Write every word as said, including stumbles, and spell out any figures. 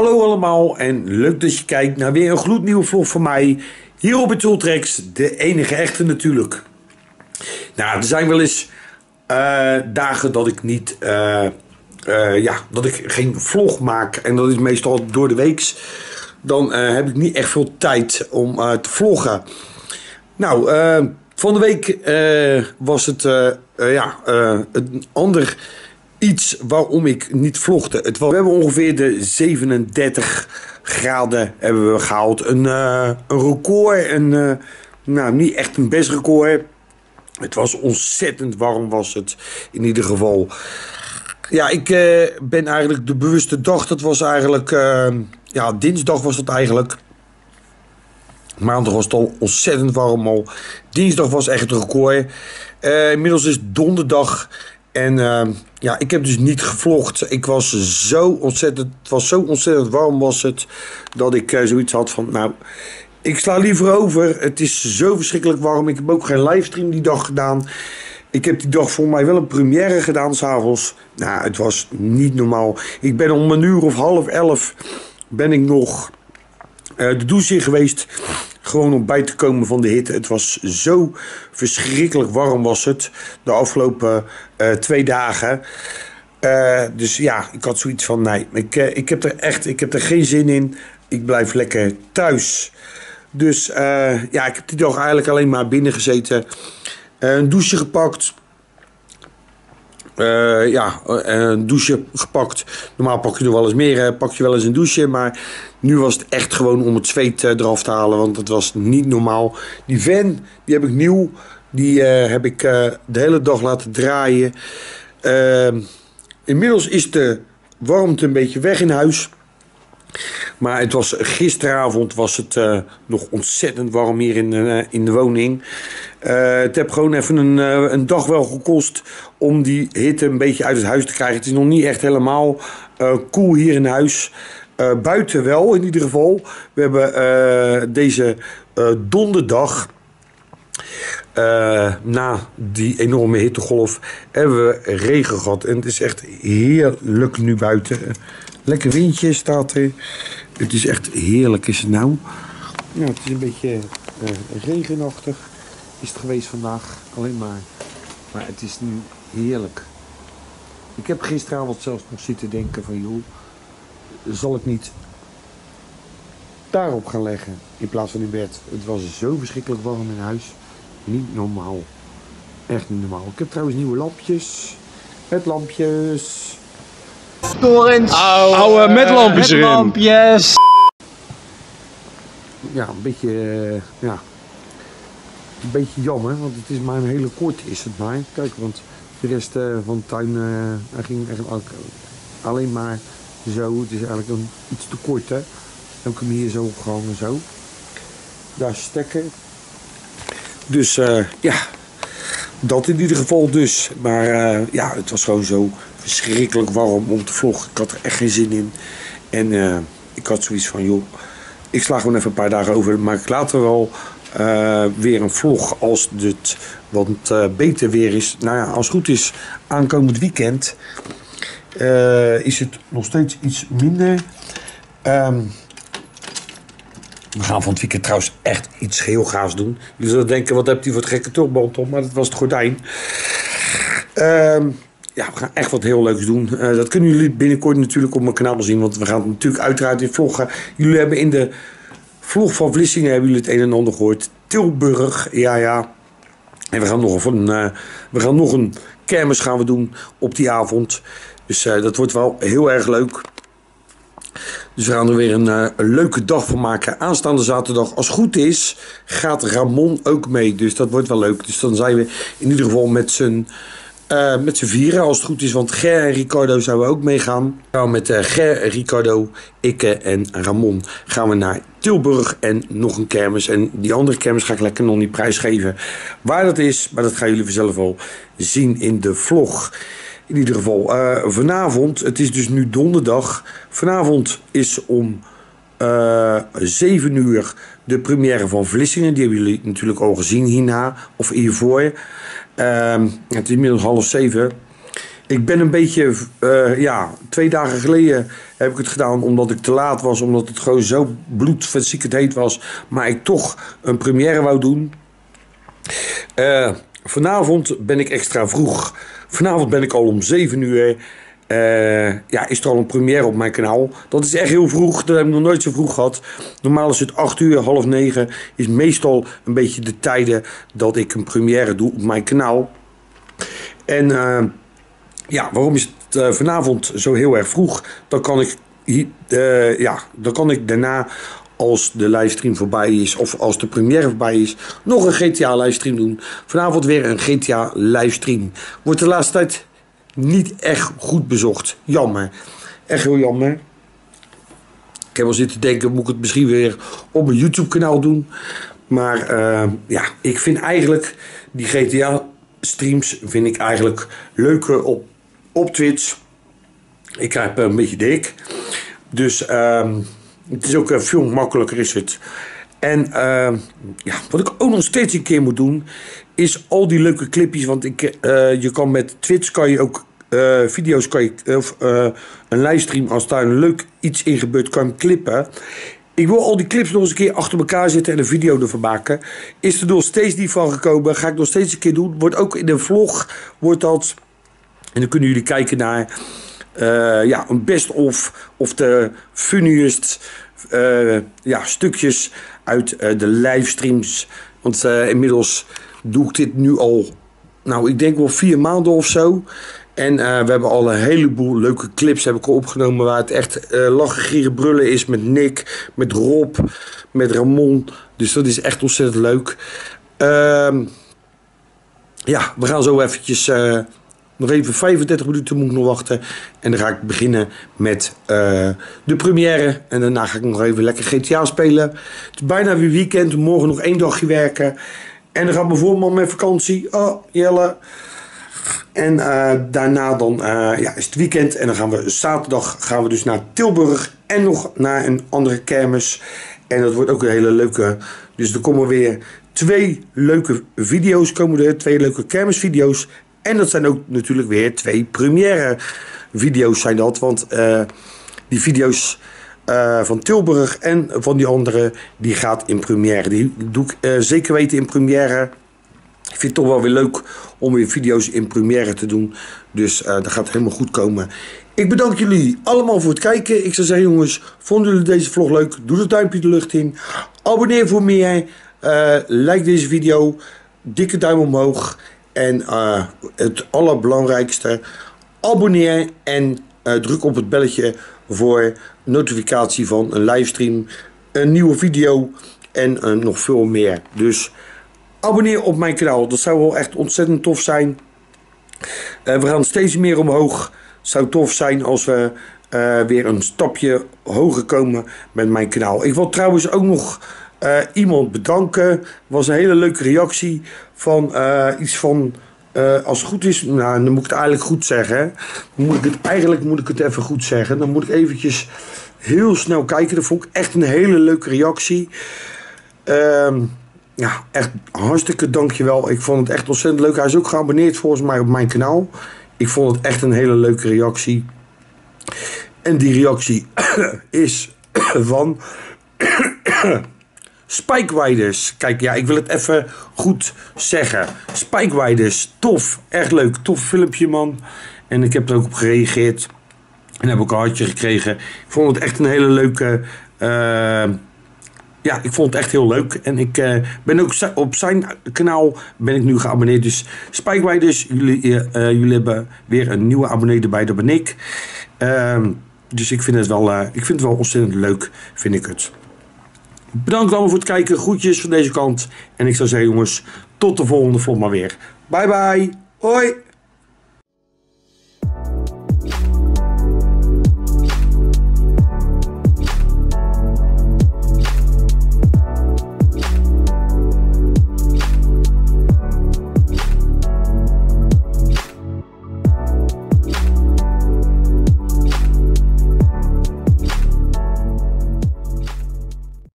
Hallo allemaal en leuk dat je kijkt naar weer een gloednieuwe vlog van mij. Hier op het Ultrex, de enige echte natuurlijk. Nou, er zijn wel eens uh, dagen dat ik niet, uh, uh, ja, dat ik geen vlog maak. En dat is meestal door de weeks. Dan uh, heb ik niet echt veel tijd om uh, te vloggen. Nou, uh, van de week uh, was het uh, uh, ja, uh, een ander iets waarom ik niet vlogde. Het was, we hebben ongeveer de zevenendertig graden hebben we gehaald. Een, uh, een record, een, uh, nou niet echt een best record. Het was ontzettend warm was het in ieder geval. Ja, ik uh, ben eigenlijk de bewuste dag, dat was eigenlijk, uh, ja dinsdag was het eigenlijk. Maandag was het al ontzettend warm al. Dinsdag was echt het record. Uh, inmiddels is het donderdag. En uh, ja, ik heb dus niet gevlogd. Ik was zo ontzettend, het was zo ontzettend warm was het, dat ik uh, zoiets had van, nou, ik sla liever over. Het is zo verschrikkelijk warm. Ik heb ook geen livestream die dag gedaan. Ik heb die dag voor mij wel een première gedaan s'avonds. Nou, het was niet normaal. Ik ben om een uur of half elf ben ik nog uh, de douche in geweest. Gewoon om bij te komen van de hitte. Het was zo verschrikkelijk warm was het. De afgelopen uh, twee dagen. Uh, dus ja, ik had zoiets van, nee, ik, uh, ik heb er echt, ik heb er geen zin in. Ik blijf lekker thuis. Dus uh, ja, ik heb die dag eigenlijk alleen maar binnen gezeten. Uh, een douche gepakt. Uh, ja, een douche gepakt. Normaal pak je er wel eens meer, uh, pak je wel eens een douche. Maar nu was het echt gewoon om het zweet uh, eraf te halen. Want het was niet normaal. Die fan, die heb ik nieuw. Die uh, heb ik uh, de hele dag laten draaien. Uh, inmiddels is de warmte een beetje weg in huis. Maar het was, gisteravond was het uh, nog ontzettend warm hier in, uh, in de woning. Uh, het heb gewoon even een, uh, een dag wel gekost om die hitte een beetje uit het huis te krijgen. Het is nog niet echt helemaal uh, koel hier in huis. Uh, buiten wel in ieder geval. We hebben uh, deze uh, donderdag, uh, na die enorme hittegolf, hebben we regen gehad. En het is echt heerlijk nu buiten. Lekker windje staat er. Het is echt heerlijk is het nou. Ja, het is een beetje uh, regenachtig is het geweest vandaag. Alleen maar. Maar het is nu heerlijk. Ik heb gisteravond zelfs nog zitten denken van joh, zal ik niet daarop gaan leggen in plaats van in bed. Het was zo verschrikkelijk warm in huis. Niet normaal. Echt niet normaal. Ik heb trouwens nieuwe lampjes. Met lampjes. Torens. Oude met lampjes erin. Lampjes. Ja, een beetje, uh, ja, een beetje jammer, want het is maar een hele korte is het maar. Kijk, want de rest uh, van de tuin, uh, hij ging eigenlijk alleen maar zo. Het is eigenlijk een, iets te kort, hè. Dan kun je hier zo opgehangen, zo. Daar stekken. Dus uh, ja, dat in ieder geval dus. Maar uh, ja, het was gewoon zo verschrikkelijk warm om te vloggen. Ik had er echt geen zin in. En uh, ik had zoiets van, joh, ik sla gewoon even een paar dagen over. Maar ik later wel uh, weer een vlog als het wat uh, beter weer is. Nou ja, als het goed is, aankomend weekend uh, is het nog steeds iets minder. Um, we gaan van het weekend trouwens echt iets heel gaafs doen. Jullie zullen denken, wat hebt u voor het gekke tulband op? Maar dat was het gordijn. Um, Ja, we gaan echt wat heel leuks doen. Uh, dat kunnen jullie binnenkort natuurlijk op mijn kanaal zien. Want we gaan het natuurlijk uiteraard in vloggen. Jullie hebben in de vlog van Vlissingen hebben jullie het een en ander gehoord. Tilburg, ja ja. En we gaan nog een, uh, we gaan nog een kermis gaan we doen op die avond. Dus uh, dat wordt wel heel erg leuk. Dus we gaan er weer een, uh, een leuke dag van maken. Aanstaande zaterdag, als het goed is, gaat Ramon ook mee. Dus dat wordt wel leuk. Dus dan zijn we in ieder geval met z'n Uh, met z'n vieren, als het goed is, want Ger en Ricardo zouden ook meegaan. Nou, met uh, Ger, Ricardo, ik en Ramon gaan we naar Tilburg en nog een kermis. En die andere kermis ga ik lekker nog niet prijsgeven waar dat is, maar dat gaan jullie vanzelf wel zien in de vlog. In ieder geval, uh, vanavond, het is dus nu donderdag, vanavond is om uh, zeven uur de première van Vlissingen. Die hebben jullie natuurlijk al gezien hierna, of hiervoor. Uh, het is inmiddels half zeven. ik ben een beetje, uh, ja, twee dagen geleden heb ik het gedaan omdat ik te laat was. Omdat het gewoon zo bloedverziekend heet was. Maar ik toch een première wou doen. Uh, vanavond ben ik extra vroeg. Vanavond ben ik al om zeven uur. Uh, ja, is er al een première op mijn kanaal. Dat is echt heel vroeg. Dat heb ik nog nooit zo vroeg gehad. Normaal is het acht uur, half negen. Is meestal een beetje de tijden dat ik een première doe op mijn kanaal. En uh, ja, waarom is het uh, vanavond zo heel erg vroeg? Dan kan ik, uh, ja, dan kan ik daarna, als de livestream voorbij is of als de première voorbij is, nog een G T A livestream doen. Vanavond weer een G T A livestream. Wordt de laatste tijd niet echt goed bezocht. Jammer. Echt heel jammer. Ik heb al zitten denken, moet ik het misschien weer op mijn YouTube kanaal doen. Maar uh, ja, ik vind eigenlijk die G T A streams vind ik eigenlijk leuker op, op Twitch. Ik krijg een beetje dik. Dus uh, het is ook uh, veel makkelijker is het. En uh, ja, wat ik ook nog steeds een keer moet doen, is al die leuke clipjes. Want ik, uh, je kan met Twitch kan je ook uh, video's, kan je, of uh, een livestream, als daar een leuk iets in gebeurt, kan je hem clippen. Ik wil al die clips nog eens een keer achter elkaar zetten en een video ervan maken. Is er nog steeds niet van gekomen. Ga ik nog steeds een keer doen. Wordt ook in de vlog, wordt dat. En dan kunnen jullie kijken naar uh, ja, een best-of of de funniest uh, ja, stukjes uit uh, de livestreams. Want uh, inmiddels doe ik dit nu al, nou ik denk wel vier maanden of zo. En uh, we hebben al een heleboel leuke clips heb ik al opgenomen waar het echt uh, lachen, gieren, brullen is met Nick, met Rob, met Ramon. Dus dat is echt ontzettend leuk. Uh, ja, we gaan zo eventjes, uh, nog even vijfendertig minuten moet ik nog wachten. En dan ga ik beginnen met uh, de première. En daarna ga ik nog even lekker G T A spelen. Het is bijna weer weekend, morgen nog één dagje werken. En dan gaat mijn voorman met vakantie. Oh, Jelle. En uh, daarna dan, uh, ja, is het weekend en dan gaan we zaterdag gaan we dus naar Tilburg en nog naar een andere kermis. En dat wordt ook een hele leuke, dus er komen weer twee leuke video's, komen er twee leuke kermisvideo's. En dat zijn ook natuurlijk weer twee première video's zijn dat, want uh, die video's uh, van Tilburg en van die andere, die gaat in première. Die doe ik uh, zeker weten in première. Ik vind het toch wel weer leuk om weer video's in première te doen. Dus uh, dat gaat helemaal goed komen. Ik bedank jullie allemaal voor het kijken. Ik zou zeggen jongens, vonden jullie deze vlog leuk? Doe het duimpje de lucht in. Abonneer voor meer. Uh, like deze video. Dikke duim omhoog. En uh, het allerbelangrijkste. Abonneer en uh, druk op het belletje voor notificatie van een livestream. Een nieuwe video. En uh, nog veel meer. Dus abonneer op mijn kanaal, dat zou wel echt ontzettend tof zijn. Uh, we gaan steeds meer omhoog. Het zou tof zijn als we uh, weer een stapje hoger komen met mijn kanaal. Ik wil trouwens ook nog uh, iemand bedanken. Was een hele leuke reactie van uh, iets van, uh, als het goed is, nou dan moet ik het eigenlijk goed zeggen. Hè? Dan moet ik het, eigenlijk moet ik het even goed zeggen. Dan moet ik eventjes heel snel kijken. Dat vond ik echt een hele leuke reactie. Ehm... Uh, Ja, echt hartstikke dankjewel. Ik vond het echt ontzettend leuk. Hij is ook geabonneerd volgens mij op mijn kanaal. Ik vond het echt een hele leuke reactie. En die reactie is van Spike Riders. Kijk, ja, ik wil het even goed zeggen. Spike Riders, tof. Echt leuk. Tof filmpje, man. En ik heb er ook op gereageerd. En heb ook een hartje gekregen. Ik vond het echt een hele leuke... Uh, Ja, ik vond het echt heel leuk. En ik uh, ben ook op zijn kanaal ben ik nu geabonneerd. Dus Spike Riders, jullie, uh, jullie hebben weer een nieuwe abonnee erbij, dat ben ik. Uh, dus ik vind, het wel, uh, ik vind het wel ontzettend leuk, vind ik het. Bedankt allemaal voor het kijken. Groetjes van deze kant. En ik zou zeggen jongens, tot de volgende vlog maar weer. Bye bye. Hoi.